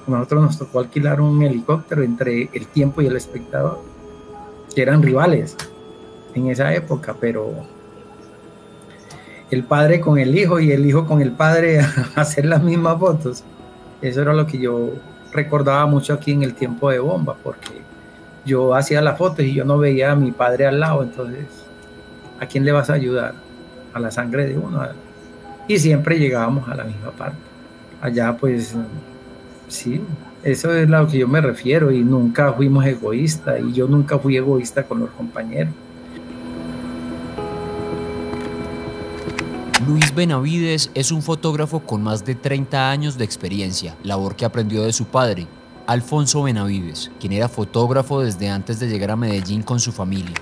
A nosotros nos tocó alquilar un helicóptero entre El Tiempo y El Espectador, que eran rivales en esa época, pero el padre con el hijo y el hijo con el padre a hacer las mismas fotos. Eso era lo que yo recordaba mucho aquí en El Tiempo de Bomba, porque yo hacía las fotos y yo no veía a mi padre al lado, entonces, ¿a quién le vas a ayudar? A la sangre de uno. Y siempre llegábamos a la misma parte. Allá, pues, sí, eso es a lo que yo me refiero, y nunca fuimos egoístas, y yo nunca fui egoísta con los compañeros. Luis Benavides es un fotógrafo con más de 30 años de experiencia, labor que aprendió de su padre, Alfonso Benavides, quien era fotógrafo desde antes de llegar a Medellín con su familia.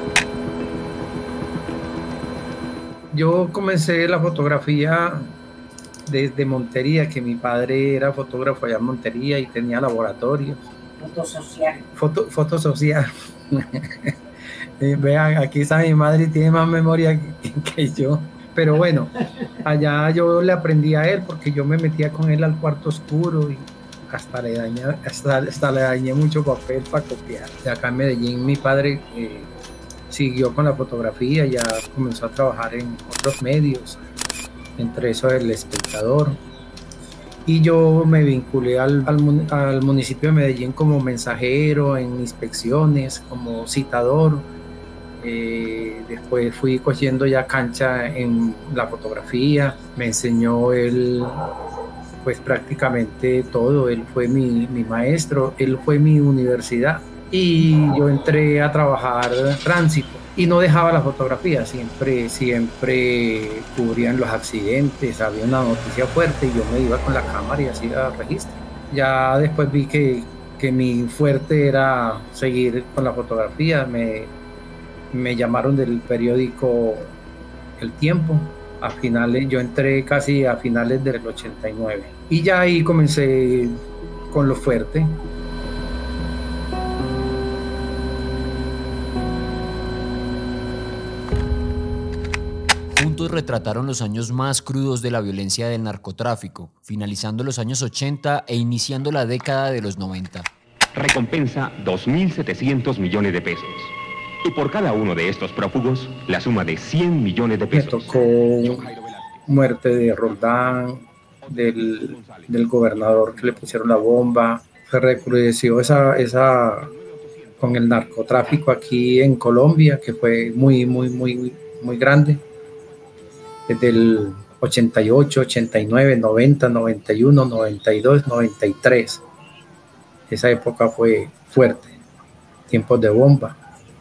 Yo comencé la fotografía desde Montería, que mi padre era fotógrafo allá en Montería y tenía laboratorios. Fotosocial. Fotosocial. Vean, aquí está mi madre y tiene más memoria que yo. Pero bueno, allá yo le aprendí a él porque yo me metía con él al cuarto oscuro y hasta le dañé mucho papel para copiar. De acá en Medellín mi padre siguió con la fotografía, ya comenzó a trabajar en otros medios, entre eso El Espectador. Y yo me vinculé al municipio de Medellín como mensajero en inspecciones, como citador. Después fui cogiendo ya cancha en la fotografía, me enseñó él pues prácticamente todo, él fue mi maestro, él fue mi universidad, y yo entré a trabajar tránsito y no dejaba la fotografía, siempre cubrían los accidentes, había una noticia fuerte y yo me iba con la cámara y hacía registro. Ya después vi que mi fuerte era seguir con la fotografía, me llamaron del periódico El Tiempo. A finales, yo entré casi a finales del 89 y ya ahí comencé con lo fuerte. Juntos retrataron los años más crudos de la violencia del narcotráfico, finalizando los años 80 e iniciando la década de los 90. Recompensa 2.700 millones de pesos. Y por cada uno de estos prófugos, la suma de 100 millones de pesos. Me tocó muerte de Roldán, del gobernador que le pusieron la bomba. Se recrudeció esa con el narcotráfico aquí en Colombia, que fue muy grande. Desde el 88, 89, 90, 91, 92, 93. Esa época fue fuerte. Tiempos de bomba.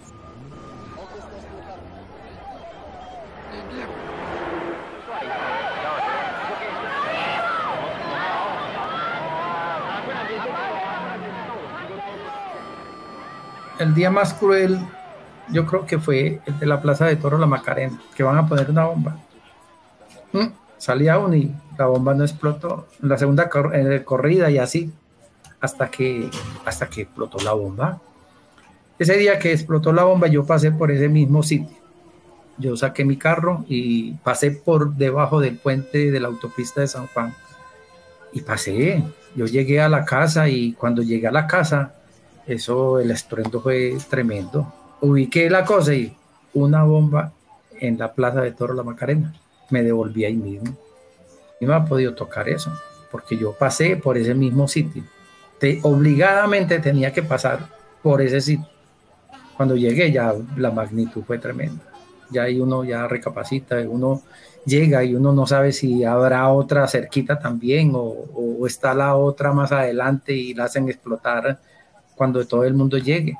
El día más cruel, yo creo que fue el de la Plaza de Toros La Macarena, que van a poner una bomba. Salía uno y la bomba no explotó. En la segunda corrida y así, hasta que explotó la bomba. Ese día que explotó la bomba, yo pasé por ese mismo sitio. Yo saqué mi carro y pasé por debajo del puente de la autopista de San Juan. Y pasé. Yo llegué a la casa y cuando llegué a la casa, el estruendo fue tremendo. Ubiqué la cosa y una bomba en la Plaza de Toros La Macarena. Me devolví ahí mismo. Y no ha podido tocar eso, porque yo pasé por ese mismo sitio. Obligadamente tenía que pasar por ese sitio. Cuando llegué ya la magnitud fue tremenda. Ya ahí uno ya recapacita, uno llega y uno no sabe si habrá otra cerquita también o está la otra más adelante y la hacen explotar cuando todo el mundo llegue.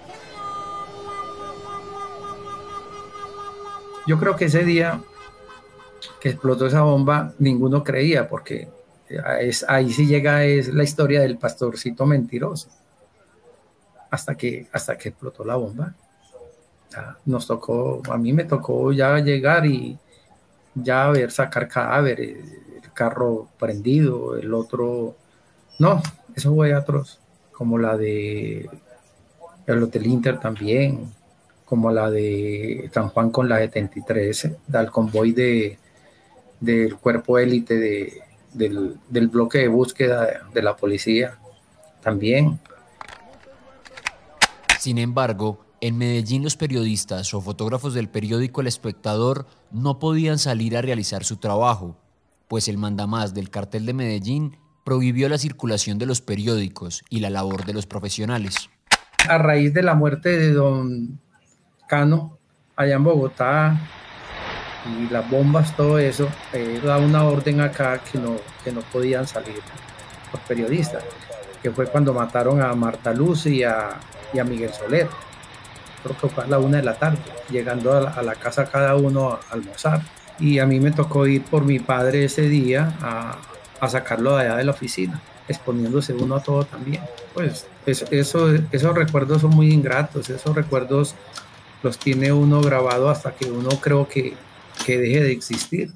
Yo creo que ese día que explotó esa bomba, ninguno creía, porque ahí sí llega la historia del pastorcito mentiroso. Hasta que explotó la bomba. A mí me tocó ya llegar y ya ver sacar cadáveres, el carro prendido, el otro. No, eso fue atroz. Como la de el Hotel Inter también, como la de San Juan con la 73, del convoy del cuerpo élite del bloque de búsqueda de la policía también. Sin embargo, en Medellín los periodistas o fotógrafos del periódico El Espectador no podían salir a realizar su trabajo, pues el mandamás del cartel de Medellín prohibió la circulación de los periódicos y la labor de los profesionales. A raíz de la muerte de don Cano, allá en Bogotá, y las bombas, todo eso, da una orden acá que no podían salir los periodistas, que fue cuando mataron a Marta Luz y a Miguel Soler. Creo que fue a la 1 de la tarde, llegando a la casa cada uno a almorzar. Y a mí me tocó ir por mi padre ese día a sacarlo de allá de la oficina, exponiéndose uno a todo también. Pues esos recuerdos son muy ingratos, esos recuerdos los tiene uno grabado hasta que uno creo que deje de existir.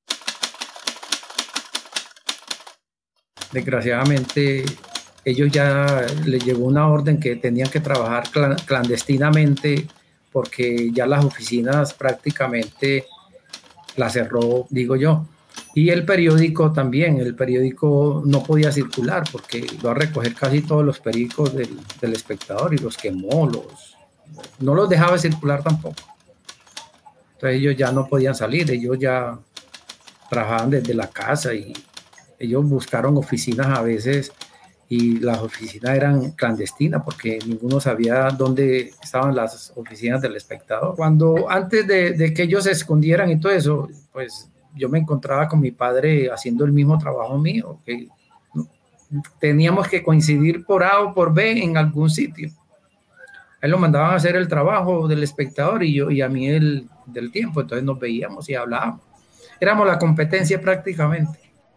Desgraciadamente, ellos ya les llegó una orden que tenían que trabajar clandestinamente porque ya las oficinas prácticamente las cerró, digo yo. Y el periódico también, el periódico no podía circular porque iba a recoger casi todos los periódicos del Espectador y los quemó, no los dejaba circular tampoco. Entonces ellos ya no podían salir, ellos ya trabajaban desde la casa y ellos buscaron oficinas a veces y las oficinas eran clandestinas porque ninguno sabía dónde estaban las oficinas del Espectador. Antes de que ellos se escondieran y todo eso, pues yo me encontraba con mi padre haciendo el mismo trabajo mío, que teníamos que coincidir por A o por B en algún sitio. A él lo mandaban a hacer el trabajo del Espectador y a mí del Tiempo, entonces nos veíamos y hablábamos. Éramos la competencia prácticamente.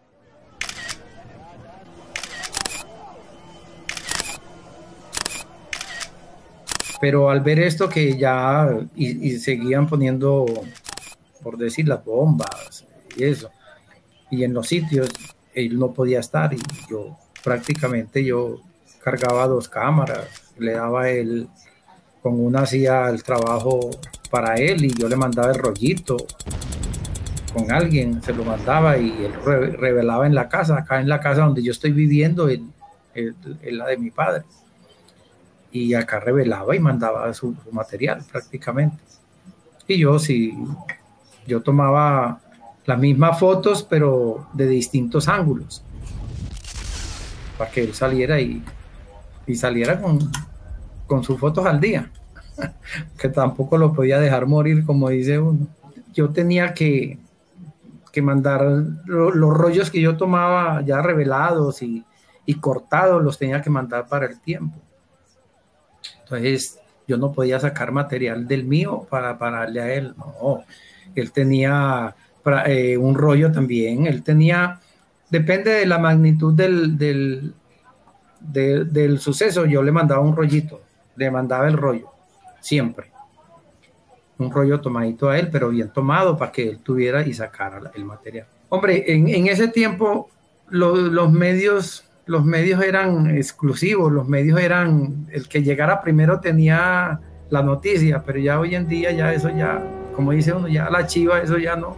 Pero al ver esto que ya y seguían poniendo, por decir, las bombas y eso, y en los sitios él no podía estar y yo prácticamente cargaba 2 cámaras, le daba él, con una hacía el trabajo para él y yo le mandaba el rollito con alguien, se lo mandaba y él revelaba en la casa, acá en la casa donde yo estoy viviendo, en la de mi padre. Y acá revelaba y mandaba su material prácticamente. Y yo tomaba las mismas fotos, pero de distintos ángulos, para que él saliera y saliera con sus fotos al día, que tampoco lo podía dejar morir, como dice uno. Yo tenía que mandar los rollos que yo tomaba ya revelados y cortados, los tenía que mandar para el Tiempo. Entonces yo no podía sacar material del mío para darle a él, no. Él tenía un rollo también, él tenía, depende de la magnitud del suceso, yo le mandaba un rollito, le mandaba el rollo, siempre. Un rollo tomadito a él, pero bien tomado para que él tuviera y sacara el material. Hombre, en ese tiempo los medios eran exclusivos, los medios eran, el que llegara primero tenía la noticia, pero ya hoy en día ya eso ya, como dice uno, ya la chiva, eso ya no.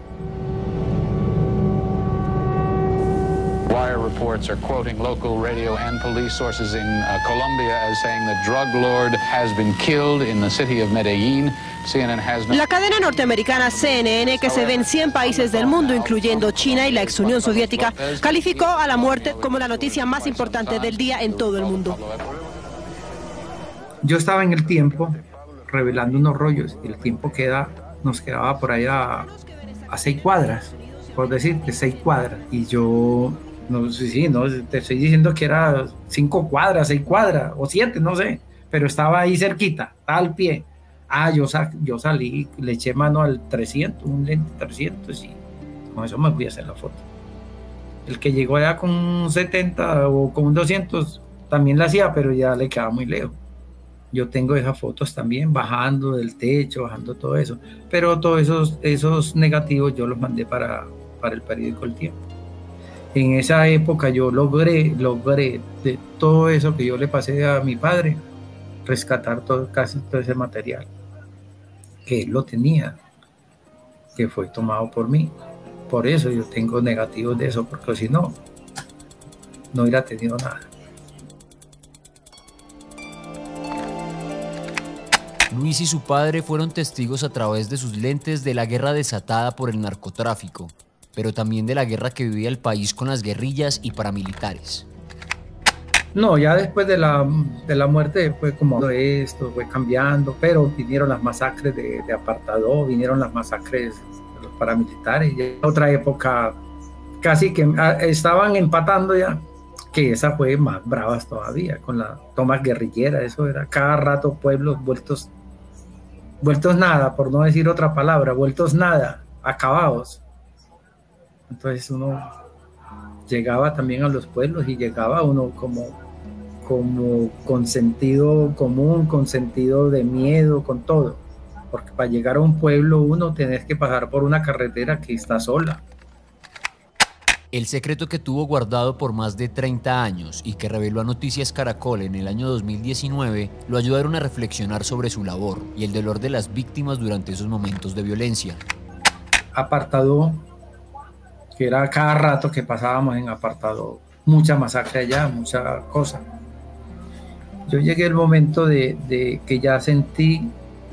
Wire reports are quoting local radio and police sources in Colombia as saying the drug lord has been killed in the city of Medellín. CNN has no... La cadena norteamericana CNN, que se ve en 100 países del mundo, incluyendo China y la ex Unión Soviética, calificó a la muerte como la noticia más importante del día en todo el mundo. Yo estaba en el Tiempo revelando unos rollos y el Tiempo nos quedaba por ahí a 6 cuadras, por decirte 6 cuadras, y yo no sé si te estoy diciendo que era 5 cuadras, 6 cuadras o 7, no sé, pero estaba ahí cerquita, estaba al pie. Yo salí, le eché mano al 300, un lente 300 y con eso me fui a hacer la foto. El que llegó allá con un 70 o con un 200 también la hacía, pero ya le quedaba muy lejos. Yo tengo esas fotos también, bajando del techo, bajando todo eso, pero todos esos negativos yo los mandé para el periódico El Tiempo. En esa época yo logré de todo eso que yo le pasé a mi padre, rescatar casi todo ese material que él lo tenía, que fue tomado por mí. Por eso yo tengo negativos de eso, porque si no, no hubiera tenido nada. Luis y su padre fueron testigos a través de sus lentes de la guerra desatada por el narcotráfico, pero también de la guerra que vivía el país con las guerrillas y paramilitares. No, ya después de la muerte fue como esto, fue cambiando, pero vinieron las masacres de Apartadó, vinieron las masacres de los paramilitares, ya otra época casi que estaban empatando ya, que esa fue más bravas todavía, con la toma guerrillera, eso era cada rato pueblos vueltos nada, por no decir otra palabra, vueltos nada, acabados. Entonces uno llegaba también a los pueblos y llegaba uno como con sentido común, con sentido de miedo, con todo. Porque para llegar a un pueblo uno tenés que pasar por una carretera que está sola. El secreto que tuvo guardado por más de 30 años y que reveló a Noticias Caracol en el año 2019 lo ayudaron a reflexionar sobre su labor y el dolor de las víctimas durante esos momentos de violencia. Apartadó, que era cada rato que pasábamos en Apartadó, mucha masacre allá, mucha cosa. Yo llegué al momento de que ya sentí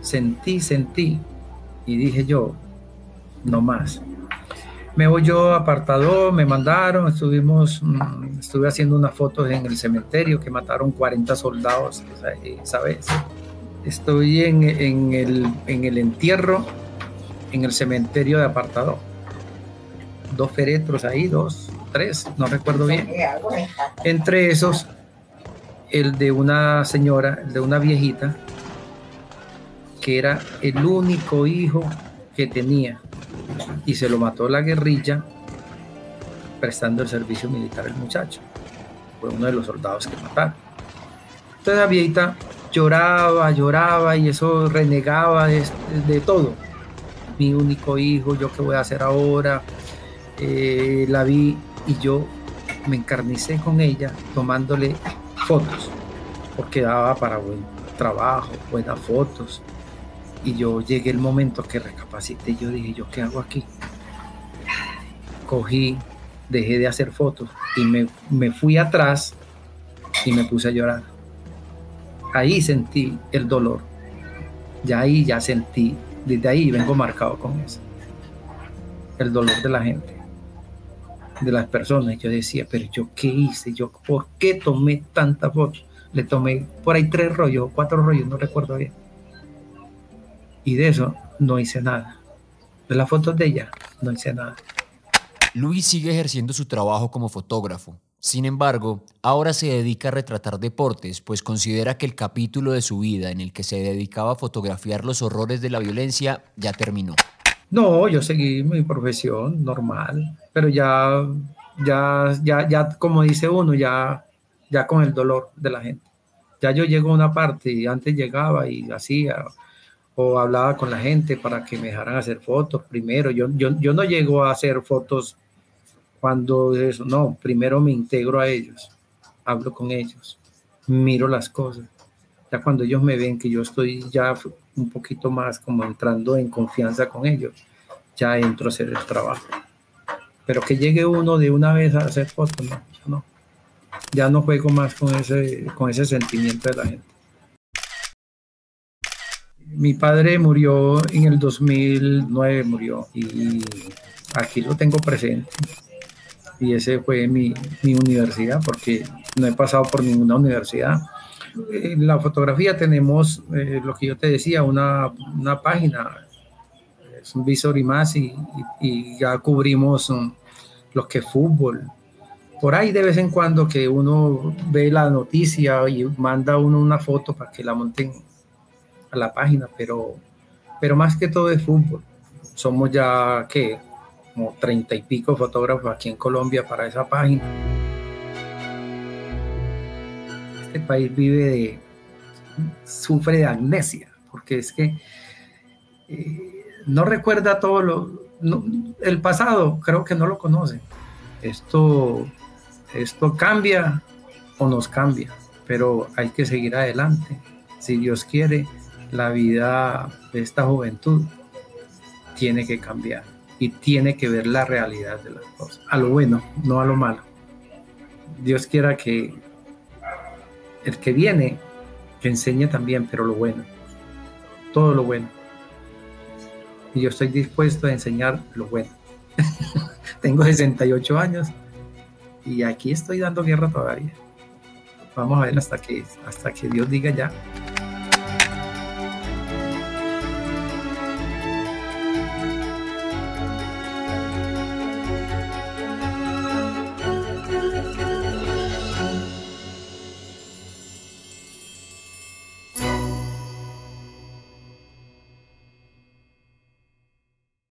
y dije yo, no más. Me voy yo a Apartadó, me mandaron, estuve haciendo unas fotos en el cementerio que mataron 40 soldados esa vez. Estoy en el entierro, en el cementerio de Apartadó. 2 féretros ahí, 2, 3, no recuerdo bien. Entre esos, el de una señora, el de una viejita, que era el único hijo que tenía, y se lo mató la guerrilla prestando el servicio militar el muchacho. Fue uno de los soldados que mataron. Entonces la viejita lloraba y eso renegaba de todo. Mi único hijo, ¿yo qué voy a hacer ahora? La vi y yo me encarnicé con ella tomándole fotos, porque daba para buen trabajo, buenas fotos. Y yo llegué el momento que recapacité, yo dije, ¿yo qué hago aquí? Cogí, dejé de hacer fotos y me fui atrás y me puse a llorar. Ahí sentí el dolor, ya sentí, desde ahí vengo marcado con eso, el dolor de la gente, de las personas. Yo decía, pero ¿yo qué hice? ¿Yo por qué tomé tantas fotos? Le tomé por ahí 3 rollos, 4 rollos, no recuerdo bien. Y de eso no hice nada. De las fotos de ella no hice nada. Luis sigue ejerciendo su trabajo como fotógrafo. Sin embargo, ahora se dedica a retratar deportes, pues considera que el capítulo de su vida en el que se dedicaba a fotografiar los horrores de la violencia ya terminó. No, yo seguí mi profesión normal, pero ya como dice uno, ya con el dolor de la gente. Ya yo llego a una parte y antes llegaba y hacía o hablaba con la gente para que me dejaran hacer fotos primero. Yo no llego a hacer fotos cuando eso, no, primero me integro a ellos, hablo con ellos, miro las cosas. Ya cuando ellos me ven que yo estoy ya un poquito más como entrando en confianza con ellos, ya entro a hacer el trabajo. Pero que llegue uno de una vez a hacer fotos, no. Ya no juego más con ese sentimiento de la gente. Mi padre murió en el 2009, murió, y aquí lo tengo presente. Y ese fue mi universidad, porque no he pasado por ninguna universidad. En la fotografía tenemos, lo que yo te decía, una página, es un visor y más, y ya cubrimos lo que es fútbol. Por ahí de vez en cuando que uno ve la noticia y manda uno una foto para que la monten a la página, pero más que todo es fútbol. Somos ya, ¿qué? Como 30 y pico fotógrafos aquí en Colombia para esa página. Este país sufre de amnesia, porque es que no recuerda todo el pasado, creo que no lo conoce. Esto cambia o nos cambia, pero hay que seguir adelante. Si Dios quiere, la vida de esta juventud tiene que cambiar y tiene que ver la realidad de las cosas, a lo bueno, no a lo malo. Dios quiera que el que viene, que enseñe también, pero lo bueno, todo lo bueno. Y yo estoy dispuesto a enseñar lo bueno. Tengo 68 años y aquí estoy dando guerra todavía. Vamos a ver hasta que Dios diga ya.